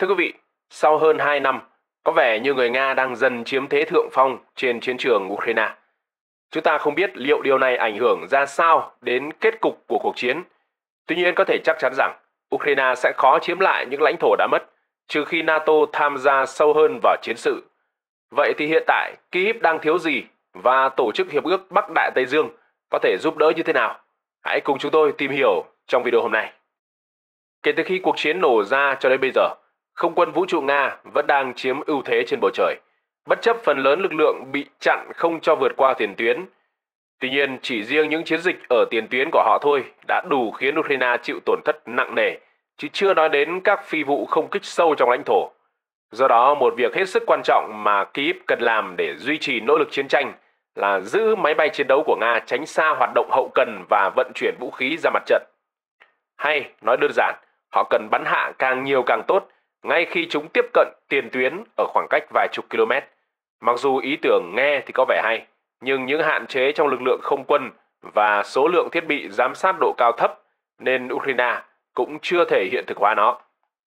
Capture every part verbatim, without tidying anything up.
Thưa quý vị, sau hơn hai năm, có vẻ như người Nga đang dần chiếm thế thượng phong trên chiến trường Ukraine. Chúng ta không biết liệu điều này ảnh hưởng ra sao đến kết cục của cuộc chiến. Tuy nhiên có thể chắc chắn rằng Ukraine sẽ khó chiếm lại những lãnh thổ đã mất, trừ khi NATO tham gia sâu hơn vào chiến sự. Vậy thì hiện tại Kyiv đang thiếu gì và Tổ chức Hiệp ước Bắc Đại Tây Dương có thể giúp đỡ như thế nào? Hãy cùng chúng tôi tìm hiểu trong video hôm nay. Kể từ khi cuộc chiến nổ ra cho đến bây giờ, không quân vũ trụ Nga vẫn đang chiếm ưu thế trên bầu trời, bất chấp phần lớn lực lượng bị chặn không cho vượt qua tiền tuyến. Tuy nhiên, chỉ riêng những chiến dịch ở tiền tuyến của họ thôi đã đủ khiến Ukraine chịu tổn thất nặng nề, chứ chưa nói đến các phi vụ không kích sâu trong lãnh thổ. Do đó, một việc hết sức quan trọng mà Kyiv cần làm để duy trì nỗ lực chiến tranh là giữ máy bay chiến đấu của Nga tránh xa hoạt động hậu cần và vận chuyển vũ khí ra mặt trận. Hay, nói đơn giản, họ cần bắn hạ càng nhiều càng tốt, ngay khi chúng tiếp cận tiền tuyến ở khoảng cách vài chục km. Mặc dù ý tưởng nghe thì có vẻ hay, nhưng những hạn chế trong lực lượng không quân và số lượng thiết bị giám sát độ cao thấp nên Ukraine cũng chưa thể hiện thực hóa nó.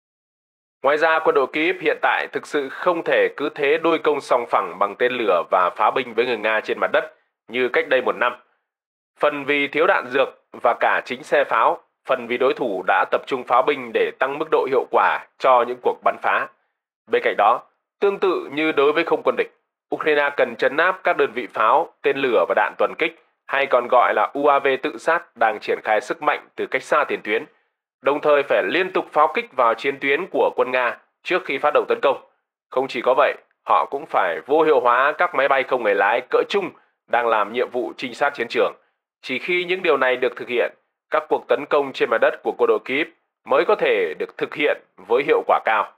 Ngoài ra, quân đội Kyiv hiện tại thực sự không thể cứ thế đôi công song phẳng bằng tên lửa và pháo binh với người Nga trên mặt đất như cách đây một năm. Phần vì thiếu đạn dược và cả chính xe pháo, phần vì đối thủ đã tập trung pháo binh để tăng mức độ hiệu quả cho những cuộc bắn phá. Bên cạnh đó, tương tự như đối với không quân địch, Ukraine cần trấn áp các đơn vị pháo, tên lửa và đạn tuần kích, hay còn gọi là u a vê tự sát đang triển khai sức mạnh từ cách xa tiền tuyến, đồng thời phải liên tục pháo kích vào chiến tuyến của quân Nga trước khi phát động tấn công. Không chỉ có vậy, họ cũng phải vô hiệu hóa các máy bay không người lái cỡ trung đang làm nhiệm vụ trinh sát chiến trường. Chỉ khi những điều này được thực hiện, các cuộc tấn công trên mặt đất của quân đội Kyiv mới có thể được thực hiện với hiệu quả cao.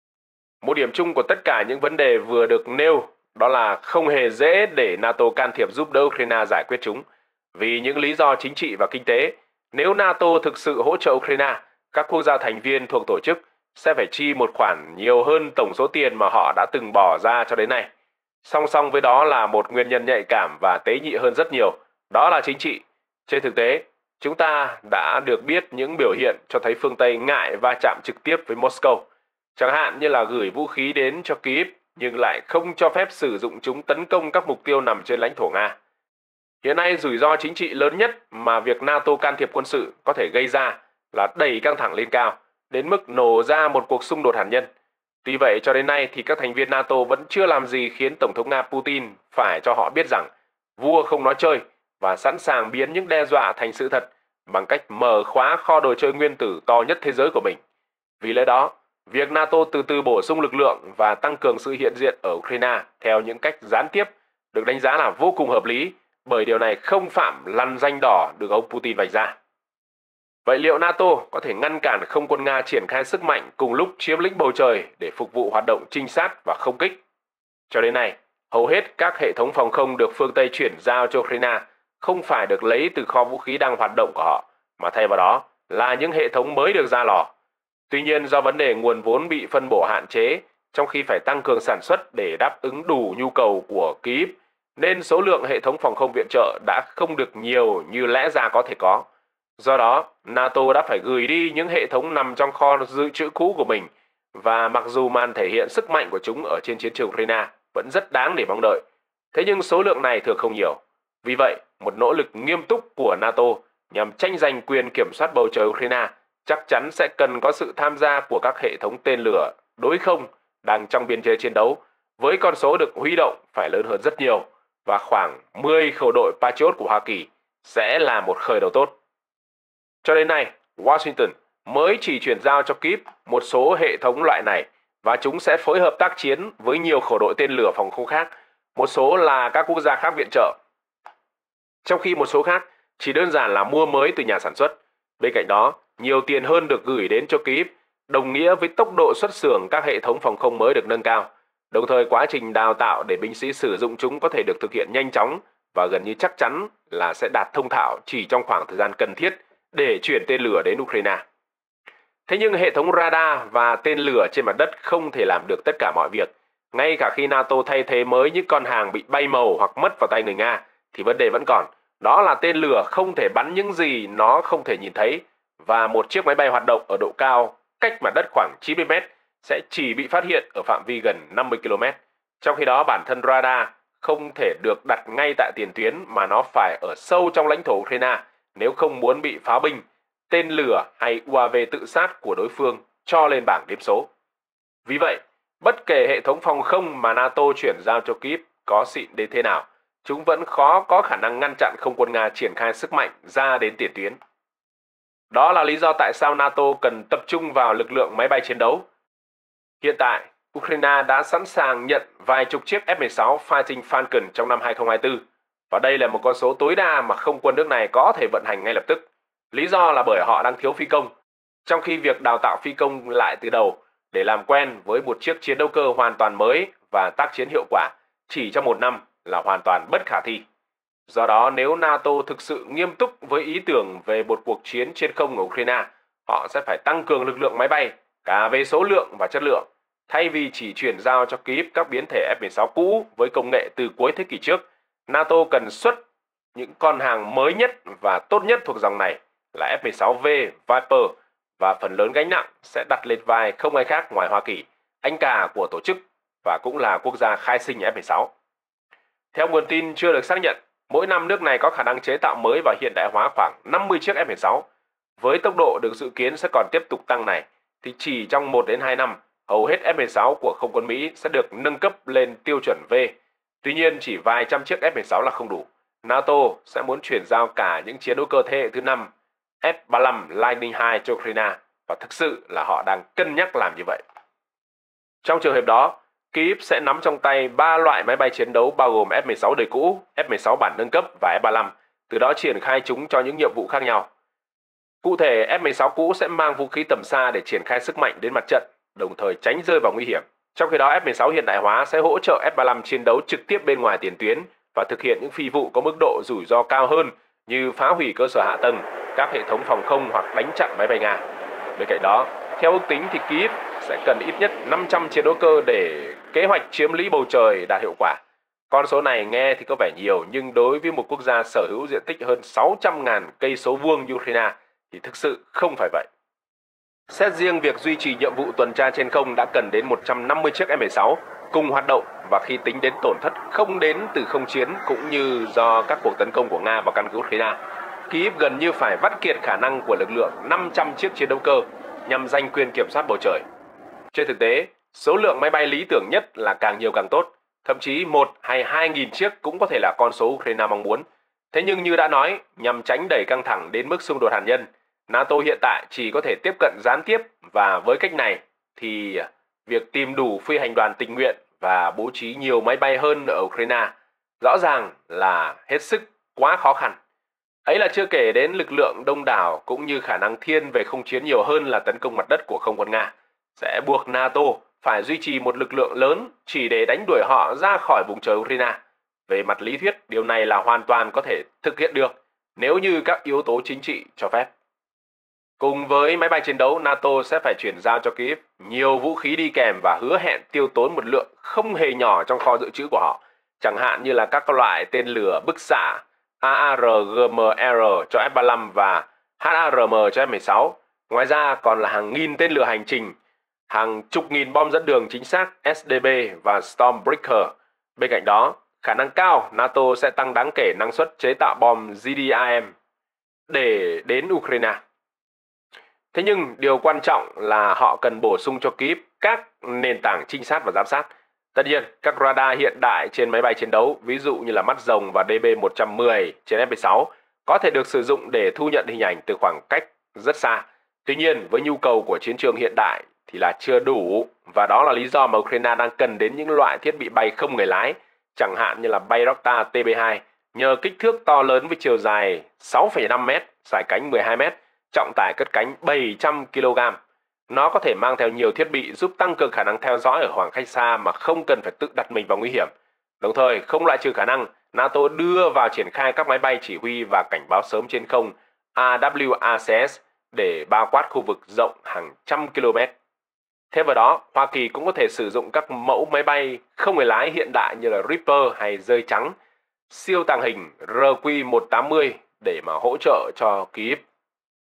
Một điểm chung của tất cả những vấn đề vừa được nêu đó là không hề dễ để NATO can thiệp giúp đỡ Ukraine giải quyết chúng. Vì những lý do chính trị và kinh tế, nếu NATO thực sự hỗ trợ Ukraine, các quốc gia thành viên thuộc tổ chức sẽ phải chi một khoản nhiều hơn tổng số tiền mà họ đã từng bỏ ra cho đến nay. Song song với đó là một nguyên nhân nhạy cảm và tế nhị hơn rất nhiều, đó là chính trị. Trên thực tế, chúng ta đã được biết những biểu hiện cho thấy phương Tây ngại va chạm trực tiếp với Moscow, chẳng hạn như là gửi vũ khí đến cho Kyiv nhưng lại không cho phép sử dụng chúng tấn công các mục tiêu nằm trên lãnh thổ Nga. Hiện nay, rủi ro chính trị lớn nhất mà việc NATO can thiệp quân sự có thể gây ra là đẩy căng thẳng lên cao, đến mức nổ ra một cuộc xung đột hạt nhân. Tuy vậy, cho đến nay thì các thành viên NATO vẫn chưa làm gì khiến Tổng thống Nga Putin phải cho họ biết rằng vua không nói chơi và sẵn sàng biến những đe dọa thành sự thật bằng cách mở khóa kho đồ chơi nguyên tử to nhất thế giới của mình. Vì lẽ đó, việc NATO từ từ bổ sung lực lượng và tăng cường sự hiện diện ở Ukraine theo những cách gián tiếp được đánh giá là vô cùng hợp lý, bởi điều này không phạm lằn ranh đỏ được ông Putin vạch ra. Vậy liệu NATO có thể ngăn cản không quân Nga triển khai sức mạnh cùng lúc chiếm lĩnh bầu trời để phục vụ hoạt động trinh sát và không kích? Cho đến nay, hầu hết các hệ thống phòng không được phương Tây chuyển giao cho Ukraine không phải được lấy từ kho vũ khí đang hoạt động của họ, mà thay vào đó là những hệ thống mới được ra lò. Tuy nhiên, do vấn đề nguồn vốn bị phân bổ hạn chế, trong khi phải tăng cường sản xuất để đáp ứng đủ nhu cầu của Kyiv, nên số lượng hệ thống phòng không viện trợ đã không được nhiều như lẽ ra có thể có. Do đó, NATO đã phải gửi đi những hệ thống nằm trong kho dự trữ cũ của mình, và mặc dù màn thể hiện sức mạnh của chúng ở trên chiến trường Ukraine vẫn rất đáng để mong đợi, thế nhưng số lượng này thường không nhiều. Vì vậy, một nỗ lực nghiêm túc của NATO nhằm tranh giành quyền kiểm soát bầu trời Ukraine chắc chắn sẽ cần có sự tham gia của các hệ thống tên lửa đối không đang trong biên chế chiến đấu, với con số được huy động phải lớn hơn rất nhiều, và khoảng mười khẩu đội Patriot của Hoa Kỳ sẽ là một khởi đầu tốt. Cho đến nay, Washington mới chỉ chuyển giao cho Kyiv một số hệ thống loại này, và chúng sẽ phối hợp tác chiến với nhiều khẩu đội tên lửa phòng không khác, một số là các quốc gia khác viện trợ, trong khi một số khác chỉ đơn giản là mua mới từ nhà sản xuất. Bên cạnh đó, nhiều tiền hơn được gửi đến cho Kyiv, đồng nghĩa với tốc độ xuất xưởng các hệ thống phòng không mới được nâng cao. Đồng thời, quá trình đào tạo để binh sĩ sử dụng chúng có thể được thực hiện nhanh chóng và gần như chắc chắn là sẽ đạt thông thạo chỉ trong khoảng thời gian cần thiết để chuyển tên lửa đến Ukraine. Thế nhưng hệ thống radar và tên lửa trên mặt đất không thể làm được tất cả mọi việc. Ngay cả khi NATO thay thế mới những con hàng bị bay màu hoặc mất vào tay người Nga, thì vấn đề vẫn còn. Đó là tên lửa không thể bắn những gì nó không thể nhìn thấy, và một chiếc máy bay hoạt động ở độ cao cách mặt đất khoảng chín mươi mét sẽ chỉ bị phát hiện ở phạm vi gần năm mươi ki lô mét. Trong khi đó bản thân radar không thể được đặt ngay tại tiền tuyến mà nó phải ở sâu trong lãnh thổ Ukraine nếu không muốn bị pháo binh, tên lửa hay u a vê tự sát của đối phương cho lên bảng đếm số. Vì vậy, bất kể hệ thống phòng không mà NATO chuyển giao cho Kyiv có xịn đến thế nào, chúng vẫn khó có khả năng ngăn chặn không quân Nga triển khai sức mạnh ra đến tiền tuyến. Đó là lý do tại sao NATO cần tập trung vào lực lượng máy bay chiến đấu. Hiện tại, Ukraine đã sẵn sàng nhận vài chục chiếc F mười sáu Fighting Falcon trong năm hai không hai tư, và đây là một con số tối đa mà không quân nước này có thể vận hành ngay lập tức. Lý do là bởi họ đang thiếu phi công, trong khi việc đào tạo phi công lại từ đầu để làm quen với một chiếc chiến đấu cơ hoàn toàn mới và tác chiến hiệu quả chỉ trong một năm là hoàn toàn bất khả thi. Do đó, nếu NATO thực sự nghiêm túc với ý tưởng về một cuộc chiến trên không ở Ukraine, họ sẽ phải tăng cường lực lượng máy bay cả về số lượng và chất lượng. Thay vì chỉ chuyển giao cho Kyiv các biến thể F mười sáu cũ với công nghệ từ cuối thế kỷ trước, NATO cần xuất những con hàng mới nhất và tốt nhất thuộc dòng này là F mười sáu V Viper, và phần lớn gánh nặng sẽ đặt lên vai không ai khác ngoài Hoa Kỳ, anh cả của tổ chức và cũng là quốc gia khai sinh F mười sáu. Theo nguồn tin chưa được xác nhận, mỗi năm nước này có khả năng chế tạo mới và hiện đại hóa khoảng năm mươi chiếc F mười sáu. Với tốc độ được dự kiến sẽ còn tiếp tục tăng này, thì chỉ trong một đến hai năm, hầu hết F mười sáu của không quân Mỹ sẽ được nâng cấp lên tiêu chuẩn V. Tuy nhiên, chỉ vài trăm chiếc F mười sáu là không đủ. NATO sẽ muốn chuyển giao cả những chiến đấu cơ thế hệ thứ năm F ba mươi lăm Lightning hai cho Ukraine, và thực sự là họ đang cân nhắc làm như vậy. Trong trường hợp đó, Kyiv sẽ nắm trong tay ba loại máy bay chiến đấu bao gồm F mười sáu đời cũ, F mười sáu bản nâng cấp và F ba mươi lăm, từ đó triển khai chúng cho những nhiệm vụ khác nhau. Cụ thể, F mười sáu cũ sẽ mang vũ khí tầm xa để triển khai sức mạnh đến mặt trận, đồng thời tránh rơi vào nguy hiểm. Trong khi đó, F mười sáu hiện đại hóa sẽ hỗ trợ F ba mươi lăm chiến đấu trực tiếp bên ngoài tiền tuyến và thực hiện những phi vụ có mức độ rủi ro cao hơn như phá hủy cơ sở hạ tầng, các hệ thống phòng không hoặc đánh chặn máy bay Nga. Bên cạnh đó, theo ước tính thì Kyiv sẽ cần ít nhất năm trăm chiến đấu cơ để kế hoạch chiếm lũy bầu trời đạt hiệu quả. Con số này nghe thì có vẻ nhiều, nhưng đối với một quốc gia sở hữu diện tích hơn sáu trăm nghìn cây số vuông Ukraine thì thực sự không phải vậy. Xét riêng việc duy trì nhiệm vụ tuần tra trên không đã cần đến một trăm năm mươi chiếc F mười sáu cùng hoạt động, và khi tính đến tổn thất không đến từ không chiến cũng như do các cuộc tấn công của Nga vào căn cứ Ukraine, Kyiv gần như phải vắt kiệt khả năng của lực lượng năm trăm chiếc chiến đấu cơ nhằm giành quyền kiểm soát bầu trời. Trên thực tế, số lượng máy bay lý tưởng nhất là càng nhiều càng tốt, thậm chí một hay hai nghìn chiếc cũng có thể là con số Ukraine mong muốn. Thế nhưng như đã nói, nhằm tránh đẩy căng thẳng đến mức xung đột hạt nhân, NATO hiện tại chỉ có thể tiếp cận gián tiếp, và với cách này thì việc tìm đủ phi hành đoàn tình nguyện và bố trí nhiều máy bay hơn ở Ukraine rõ ràng là hết sức quá khó khăn. Ấy là chưa kể đến lực lượng đông đảo cũng như khả năng thiên về không chiến nhiều hơn là tấn công mặt đất của không quân Nga, sẽ buộc NATO phải duy trì một lực lượng lớn chỉ để đánh đuổi họ ra khỏi vùng trời Ukraine. Về mặt lý thuyết, điều này là hoàn toàn có thể thực hiện được nếu như các yếu tố chính trị cho phép. Cùng với máy bay chiến đấu, NATO sẽ phải chuyển giao cho Kyiv nhiều vũ khí đi kèm và hứa hẹn tiêu tốn một lượng không hề nhỏ trong kho dự trữ của họ, chẳng hạn như là các loại tên lửa bức xạ a a rờ giê em rờ cho F ba mươi lăm và hát a rờ em cho F mười sáu. Ngoài ra còn là hàng nghìn tên lửa hành trình, hàng chục nghìn bom dẫn đường chính xác ét đê bê và Stormbreaker. Bên cạnh đó, khả năng cao NATO sẽ tăng đáng kể năng suất chế tạo bom giê đê i em để đến Ukraine. Thế nhưng điều quan trọng là họ cần bổ sung cho Kyiv các nền tảng trinh sát và giám sát. Tất nhiên, các radar hiện đại trên máy bay chiến đấu, ví dụ như là mắt rồng và đê bê một trăm mười trên F mười sáu, có thể được sử dụng để thu nhận hình ảnh từ khoảng cách rất xa. Tuy nhiên, với nhu cầu của chiến trường hiện đại thì là chưa đủ, và đó là lý do mà Ukraine đang cần đến những loại thiết bị bay không người lái, chẳng hạn như là Bayraktar T B hai, nhờ kích thước to lớn với chiều dài sáu phẩy năm mét, dài cánh mười hai mét, trọng tải cất cánh bảy trăm ki lô gam. Nó có thể mang theo nhiều thiết bị giúp tăng cường khả năng theo dõi ở khoảng cách xa mà không cần phải tự đặt mình vào nguy hiểm. Đồng thời, không loại trừ khả năng NATO đưa vào triển khai các máy bay chỉ huy và cảnh báo sớm trên không A W A C S để bao quát khu vực rộng hàng trăm km. Thêm vào đó, Hoa Kỳ cũng có thể sử dụng các mẫu máy bay không người lái hiện đại như là Reaper hay Rơi Trắng, siêu tàng hình R Q một tám mươi để mà hỗ trợ cho Kyiv.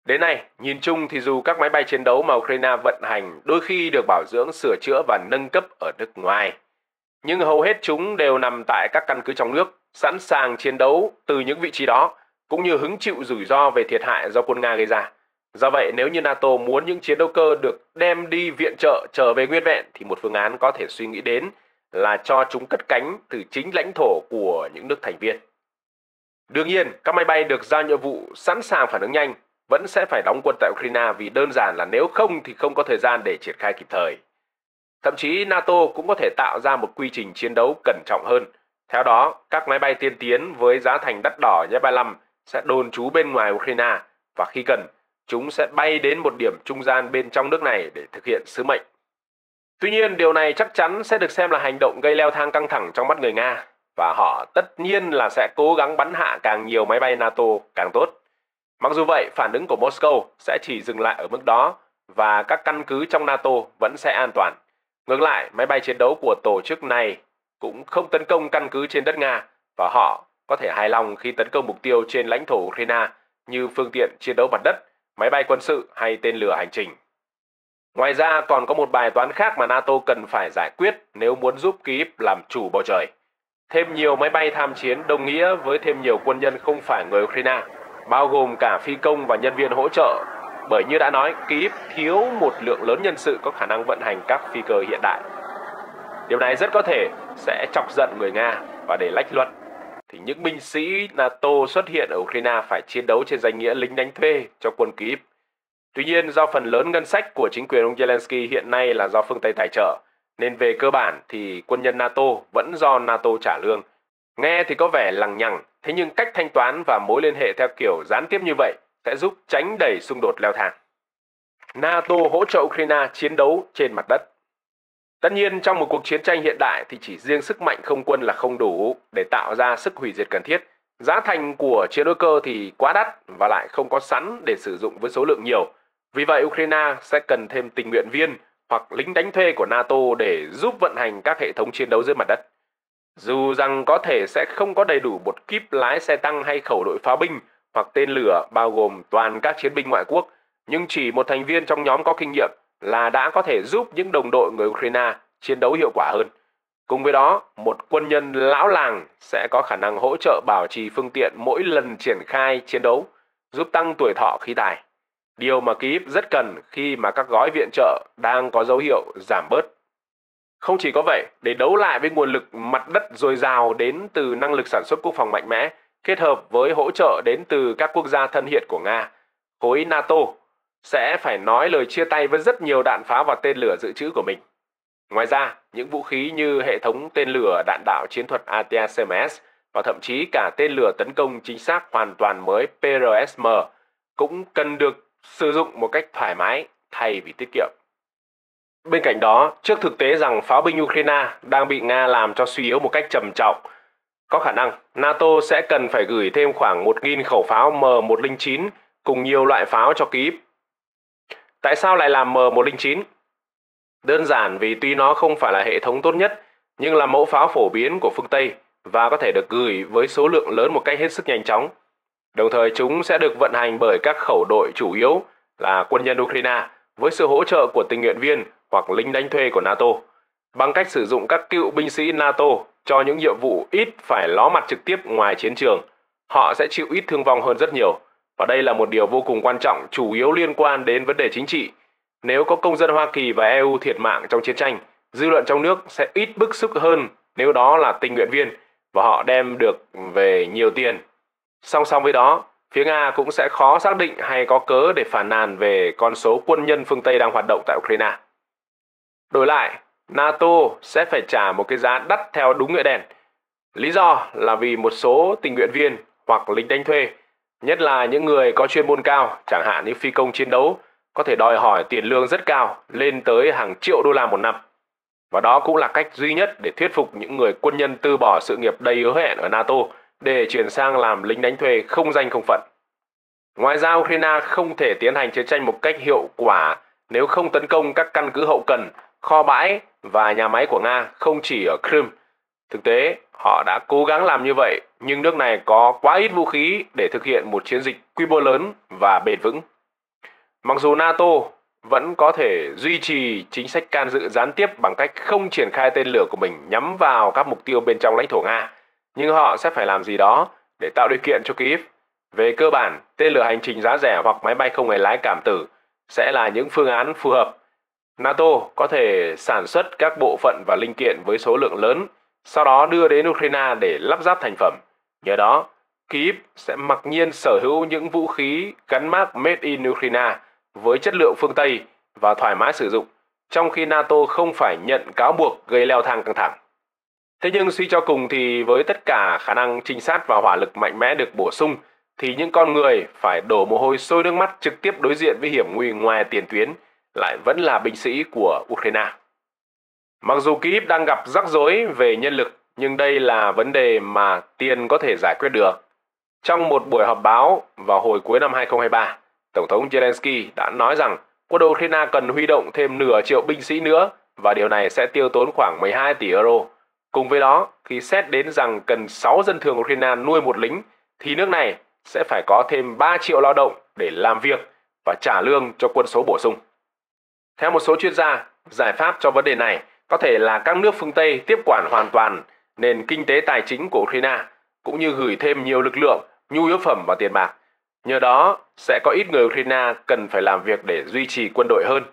Đến nay, nhìn chung thì dù các máy bay chiến đấu mà Ukraine vận hành đôi khi được bảo dưỡng, sửa chữa và nâng cấp ở nước ngoài, nhưng hầu hết chúng đều nằm tại các căn cứ trong nước, sẵn sàng chiến đấu từ những vị trí đó, cũng như hứng chịu rủi ro về thiệt hại do quân Nga gây ra. Do vậy, nếu như NATO muốn những chiến đấu cơ được đem đi viện trợ trở về nguyên vẹn thì một phương án có thể suy nghĩ đến là cho chúng cất cánh từ chính lãnh thổ của những nước thành viên. Đương nhiên, các máy bay được giao nhiệm vụ sẵn sàng phản ứng nhanh vẫn sẽ phải đóng quân tại Ukraine vì đơn giản là nếu không thì không có thời gian để triển khai kịp thời. Thậm chí NATO cũng có thể tạo ra một quy trình chiến đấu cẩn trọng hơn. Theo đó, các máy bay tiên tiến với giá thành đắt đỏ như F ba mươi lăm sẽ đồn trú bên ngoài Ukraine và khi cần, chúng sẽ bay đến một điểm trung gian bên trong nước này để thực hiện sứ mệnh. Tuy nhiên, điều này chắc chắn sẽ được xem là hành động gây leo thang căng thẳng trong mắt người Nga và họ tất nhiên là sẽ cố gắng bắn hạ càng nhiều máy bay NATO càng tốt. Mặc dù vậy, phản ứng của Moscow sẽ chỉ dừng lại ở mức đó và các căn cứ trong NATO vẫn sẽ an toàn. Ngược lại, máy bay chiến đấu của tổ chức này cũng không tấn công căn cứ trên đất Nga và họ có thể hài lòng khi tấn công mục tiêu trên lãnh thổ Ukraine như phương tiện chiến đấu mặt đất, máy bay quân sự hay tên lửa hành trình. Ngoài ra, còn có một bài toán khác mà NATO cần phải giải quyết nếu muốn giúp Kyiv làm chủ bầu trời. Thêm nhiều máy bay tham chiến đồng nghĩa với thêm nhiều quân nhân không phải người Ukraine, bao gồm cả phi công và nhân viên hỗ trợ. Bởi như đã nói, Kyiv thiếu một lượng lớn nhân sự có khả năng vận hành các phi cơ hiện đại. Điều này rất có thể sẽ chọc giận người Nga và để lách luật, thì những binh sĩ NATO xuất hiện ở Ukraine phải chiến đấu trên danh nghĩa lính đánh thuê cho quân Kyiv. Tuy nhiên, do phần lớn ngân sách của chính quyền ông Zelensky hiện nay là do phương Tây tài trợ, nên về cơ bản thì quân nhân NATO vẫn do NATO trả lương. Nghe thì có vẻ lằng nhằng, thế nhưng cách thanh toán và mối liên hệ theo kiểu gián tiếp như vậy sẽ giúp tránh đẩy xung đột leo thang. NATO hỗ trợ Ukraine chiến đấu trên mặt đất. Tất nhiên, trong một cuộc chiến tranh hiện đại thì chỉ riêng sức mạnh không quân là không đủ để tạo ra sức hủy diệt cần thiết. Giá thành của chiến đấu cơ thì quá đắt và lại không có sẵn để sử dụng với số lượng nhiều. Vì vậy, Ukraine sẽ cần thêm tình nguyện viên hoặc lính đánh thuê của NATO để giúp vận hành các hệ thống chiến đấu dưới mặt đất. Dù rằng có thể sẽ không có đầy đủ một kíp lái xe tăng hay khẩu đội pháo binh hoặc tên lửa bao gồm toàn các chiến binh ngoại quốc, nhưng chỉ một thành viên trong nhóm có kinh nghiệm là đã có thể giúp những đồng đội người Ukraine chiến đấu hiệu quả hơn. Cùng với đó, một quân nhân lão làng sẽ có khả năng hỗ trợ bảo trì phương tiện mỗi lần triển khai chiến đấu, giúp tăng tuổi thọ khí tài. Điều mà Kyiv rất cần khi mà các gói viện trợ đang có dấu hiệu giảm bớt. Không chỉ có vậy, để đấu lại với nguồn lực mặt đất dồi dào đến từ năng lực sản xuất quốc phòng mạnh mẽ, kết hợp với hỗ trợ đến từ các quốc gia thân hiện của Nga, khối NATO sẽ phải nói lời chia tay với rất nhiều đạn pháo và tên lửa dự trữ của mình. Ngoài ra, những vũ khí như hệ thống tên lửa đạn đạo chiến thuật A T A C M S và thậm chí cả tên lửa tấn công chính xác hoàn toàn mới P R S M cũng cần được sử dụng một cách thoải mái thay vì tiết kiệm. Bên cạnh đó, trước thực tế rằng pháo binh Ukraine đang bị Nga làm cho suy yếu một cách trầm trọng, có khả năng NATO sẽ cần phải gửi thêm khoảng một nghìn khẩu pháo M một không chín cùng nhiều loại pháo cho Kyiv. Tại sao lại làm M một không chín? Đơn giản vì tuy nó không phải là hệ thống tốt nhất, nhưng là mẫu pháo phổ biến của phương Tây và có thể được gửi với số lượng lớn một cách hết sức nhanh chóng. Đồng thời chúng sẽ được vận hành bởi các khẩu đội chủ yếu là quân nhân Ukraine với sự hỗ trợ của tình nguyện viên hoặc lính đánh thuê của NATO. Bằng cách sử dụng các cựu binh sĩ NATO cho những nhiệm vụ ít phải ló mặt trực tiếp ngoài chiến trường, họ sẽ chịu ít thương vong hơn rất nhiều. Và đây là một điều vô cùng quan trọng, chủ yếu liên quan đến vấn đề chính trị. Nếu có công dân Hoa Kỳ và E U thiệt mạng trong chiến tranh, dư luận trong nước sẽ ít bức xúc hơn nếu đó là tình nguyện viên và họ đem được về nhiều tiền. Song song với đó, phía Nga cũng sẽ khó xác định hay có cớ để phàn nàn về con số quân nhân phương Tây đang hoạt động tại Ukraine. Đổi lại, NATO sẽ phải trả một cái giá đắt theo đúng nghĩa đen. Lý do là vì một số tình nguyện viên hoặc lính đánh thuê, nhất là những người có chuyên môn cao, chẳng hạn như phi công chiến đấu, có thể đòi hỏi tiền lương rất cao, lên tới hàng triệu đô la một năm. Và đó cũng là cách duy nhất để thuyết phục những người quân nhân từ bỏ sự nghiệp đầy hứa hẹn ở NATO để chuyển sang làm lính đánh thuê không danh không phận. Ngoài ra, Ukraine không thể tiến hành chiến tranh một cách hiệu quả nếu không tấn công các căn cứ hậu cần, kho bãi và nhà máy của Nga không chỉ ở Crimea. Thực tế, họ đã cố gắng làm như vậy, nhưng nước này có quá ít vũ khí để thực hiện một chiến dịch quy mô lớn và bền vững. Mặc dù NATO vẫn có thể duy trì chính sách can dự gián tiếp bằng cách không triển khai tên lửa của mình nhắm vào các mục tiêu bên trong lãnh thổ Nga, nhưng họ sẽ phải làm gì đó để tạo điều kiện cho Kyiv. Về cơ bản, tên lửa hành trình giá rẻ hoặc máy bay không người lái cảm tử sẽ là những phương án phù hợp. NATO có thể sản xuất các bộ phận và linh kiện với số lượng lớn, sau đó đưa đến Ukraine để lắp ráp thành phẩm. Nhờ đó, Kyiv sẽ mặc nhiên sở hữu những vũ khí gắn mác Made in Ukraine với chất lượng phương Tây và thoải mái sử dụng, trong khi NATO không phải nhận cáo buộc gây leo thang căng thẳng. Thế nhưng suy cho cùng thì với tất cả khả năng trinh sát và hỏa lực mạnh mẽ được bổ sung, thì những con người phải đổ mồ hôi sôi nước mắt trực tiếp đối diện với hiểm nguy ngoài tiền tuyến lại vẫn là binh sĩ của Ukraine. Mặc dù Kyiv đang gặp rắc rối về nhân lực, nhưng đây là vấn đề mà tiền có thể giải quyết được. Trong một buổi họp báo vào hồi cuối năm hai không hai ba, Tổng thống Zelensky đã nói rằng quân đội Ukraine cần huy động thêm nửa triệu binh sĩ nữa và điều này sẽ tiêu tốn khoảng mười hai tỷ euro. Cùng với đó, khi xét đến rằng cần sáu dân thường Ukraine nuôi một lính, thì nước này sẽ phải có thêm ba triệu lao động để làm việc và trả lương cho quân số bổ sung. Theo một số chuyên gia, giải pháp cho vấn đề này có thể là các nước phương Tây tiếp quản hoàn toàn nền kinh tế tài chính của Ukraine, cũng như gửi thêm nhiều lực lượng, nhu yếu phẩm và tiền bạc. Nhờ đó, sẽ có ít người Ukraine cần phải làm việc để duy trì quân đội hơn,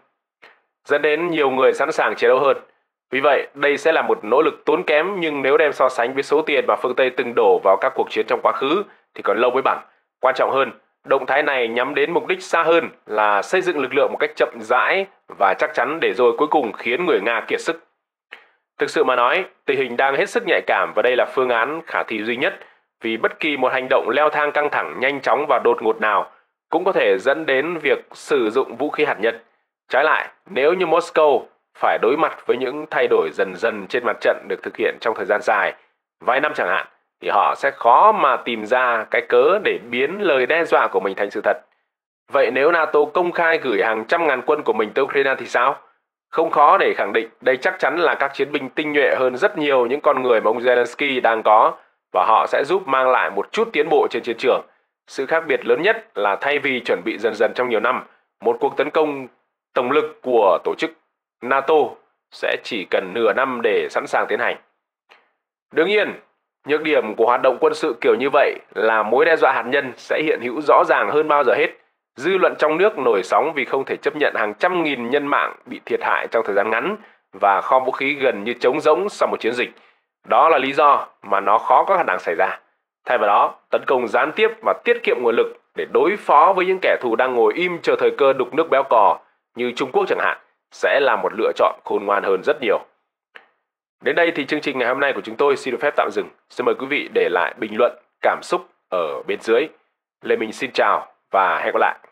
dẫn đến nhiều người sẵn sàng chiến đấu hơn. Vì vậy, đây sẽ là một nỗ lực tốn kém, nhưng nếu đem so sánh với số tiền mà phương Tây từng đổ vào các cuộc chiến trong quá khứ thì còn lâu mới bằng. Quan trọng hơn, động thái này nhắm đến mục đích xa hơn là xây dựng lực lượng một cách chậm rãi và chắc chắn để rồi cuối cùng khiến người Nga kiệt sức. Thực sự mà nói, tình hình đang hết sức nhạy cảm và đây là phương án khả thi duy nhất, vì bất kỳ một hành động leo thang căng thẳng nhanh chóng và đột ngột nào cũng có thể dẫn đến việc sử dụng vũ khí hạt nhân. Trái lại, nếu như Moscow phải đối mặt với những thay đổi dần dần trên mặt trận được thực hiện trong thời gian dài, vài năm chẳng hạn, thì họ sẽ khó mà tìm ra cái cớ để biến lời đe dọa của mình thành sự thật. Vậy nếu NATO công khai gửi hàng trăm ngàn quân của mình tới Ukraine thì sao? Không khó để khẳng định đây chắc chắn là các chiến binh tinh nhuệ hơn rất nhiều những con người mà ông Zelensky đang có, và họ sẽ giúp mang lại một chút tiến bộ trên chiến trường. Sự khác biệt lớn nhất là thay vì chuẩn bị dần dần trong nhiều năm, một cuộc tấn công tổng lực của tổ chức NATO sẽ chỉ cần nửa năm để sẵn sàng tiến hành. Đương nhiên, nhược điểm của hoạt động quân sự kiểu như vậy là mối đe dọa hạt nhân sẽ hiện hữu rõ ràng hơn bao giờ hết. Dư luận trong nước nổi sóng vì không thể chấp nhận hàng trăm nghìn nhân mạng bị thiệt hại trong thời gian ngắn và kho vũ khí gần như trống rỗng sau một chiến dịch. Đó là lý do mà nó khó có khả năng xảy ra. Thay vào đó, tấn công gián tiếp và tiết kiệm nguồn lực để đối phó với những kẻ thù đang ngồi im chờ thời cơ đục nước béo cò như Trung Quốc chẳng hạn sẽ là một lựa chọn khôn ngoan hơn rất nhiều. Đến đây thì chương trình ngày hôm nay của chúng tôi xin được phép tạm dừng. Xin mời quý vị để lại bình luận, cảm xúc ở bên dưới. Lê Minh xin chào và hẹn gặp lại.